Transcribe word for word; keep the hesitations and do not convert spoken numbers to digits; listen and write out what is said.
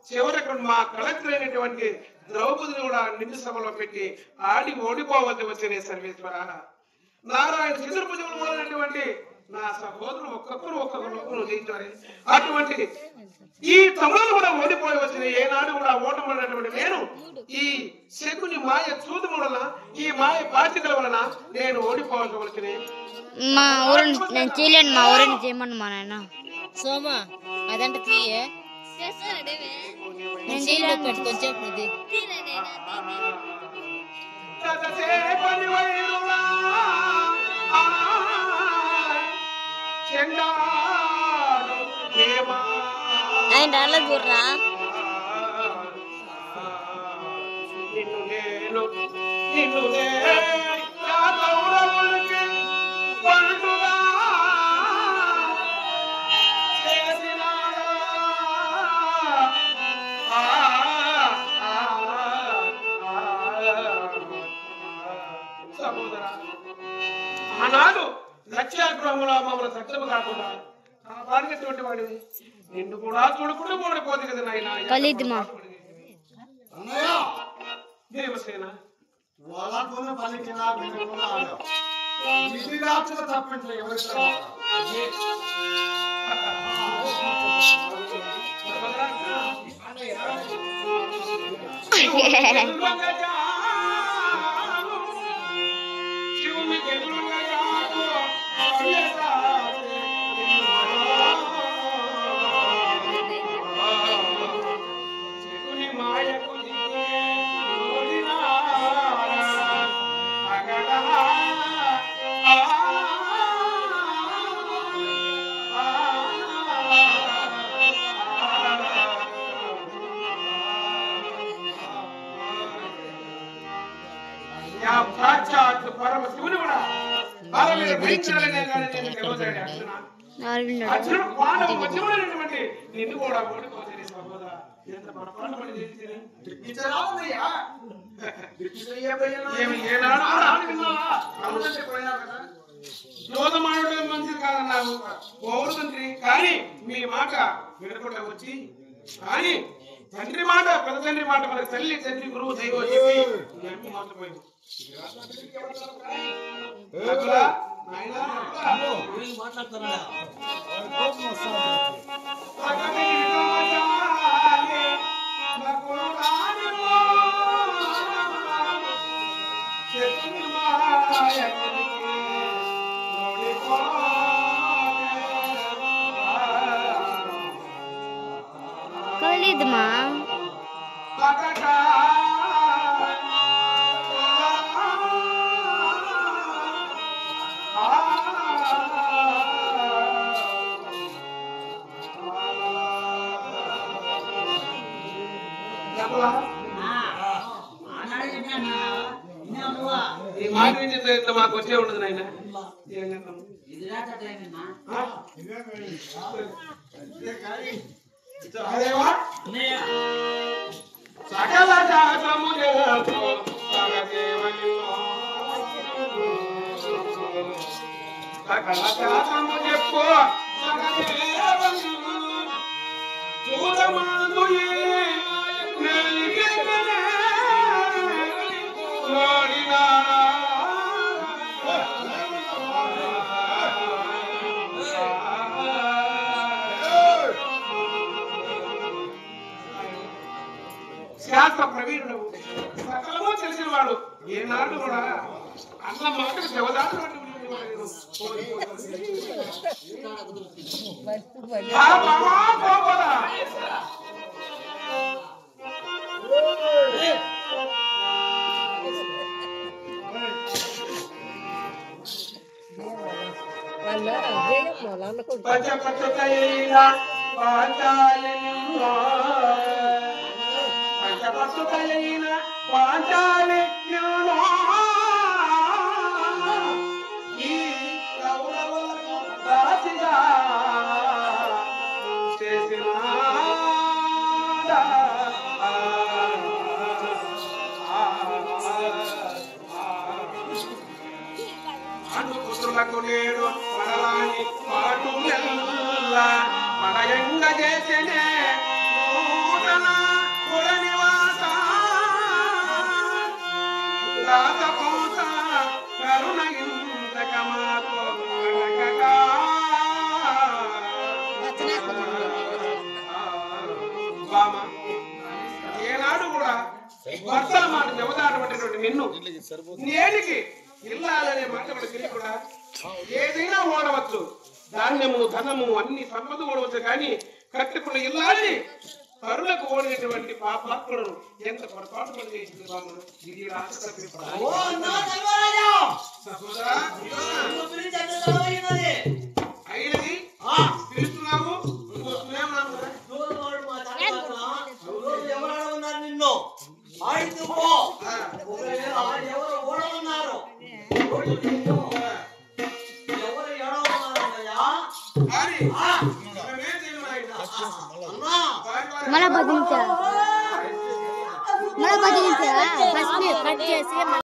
చివరకు మా కలెక్టర్ అయినటువంటి ద్రౌపదిని కూడా నిండు సభలో పెట్టి ఆడి ఓడిపోవద్దు వచ్చిన సర్వేశ్వర. నారాయణ చతుర్భుజములు మొదలైనటువంటి నా సహోదరులు ఒక్కొక్కరు ఒక్కొక్కరు జయించారు. అటువంటి ఈ తమ్ముడు కూడా ఓడిపోయి వచ్చిన ఏనాడు కూడా ఓటమైనటువంటి నేను ఈ శకుని మాయ చూదు వలన ఈ మాయ బాధ్యతల వలన నేను ఓడిపోవాల్సి వచ్చిన. మా ఊరు నేను చేయలేను, మా ఊరిని చేయమని మా నాయన సోమా అదంటే తీయే నేను చేయలేదు కొంచెం ఆయన రాలేదు గుర్రా. నిన్ను నేను నిన్ను ఆనాడు లక్ష్యాగృహంలో మమ్మల్ని సత్యము కాకుండా కాపాడినటువంటి వాడివి నిన్ను కూడా చూడకుండా ఓడిపోదు కదా నాయన. కలిద్మా దేవసేన పరమ శివుని కూడా అర్జునుడు పాండవ మధ్యమైనటువంటి నిన్ను కూడా ఓడిపోతుంది సహోదరా. ఎంత పొరపాటు పని చేసింది. యోధమానుడు మంచిది కాదన్నావు ఓరు తండ్రి, కానీ మీ మాట వినకుండా వచ్చి కానీ తండ్రి మాట పెద్ద తండ్రి మాట మనకు తల్లి తండ్రి గురువు దైవం చెప్పి మోసపోయింది. కలిద్మా ఈ మాట వింటే మాకు వచ్చే ఉండదు నాయన. సకల జాతము సకల జాతము చెప్పు చూడమాను శాస్త్ర ప్రవీణుడు సకలము తెలిసిన వాడు ఏనాడు కూడా అన్న మాటకు శివదాసు పచ్చ పచ్చ పంచపట్టుకైన పాంచాలి ఈ కౌరవులకు దాసిగా చేసిన అనుపుత్రులకు నేడు పడలాని పాటు పడయంగ చేసినే నూతన తాత పోత కరుణ ఇంతక మాతో అడగగా. బామ ఏనాడు కూడా భర్తల మాట జవదాటబడినటువంటి నిన్ను నేటికి ఇల్లాలనే మాట కూడా తిరిగి కూడా ఏదైనా ఓడవచ్చు, ధాన్యము ధనము అన్ని సంపద ఓడవచ్చు, కానీ కట్టుకున్న ఇల్లాలని కరులకు ఓడినటువంటి పాపాత్ములను ఎంత పొరపాటు పని చేసింది బాముడు. ఇది రాత తప్పిపోయి సహోదరా అయినది పిలుస్తున్నావు నిన్ను ఆడితే ఎవరు ఓడమన్నారు ఎవరు ఎడవన్నారయ్యా మళ్ళా బదిలించా మళ్ళా బదిలించా ఫస్ట్ కట్ చేసి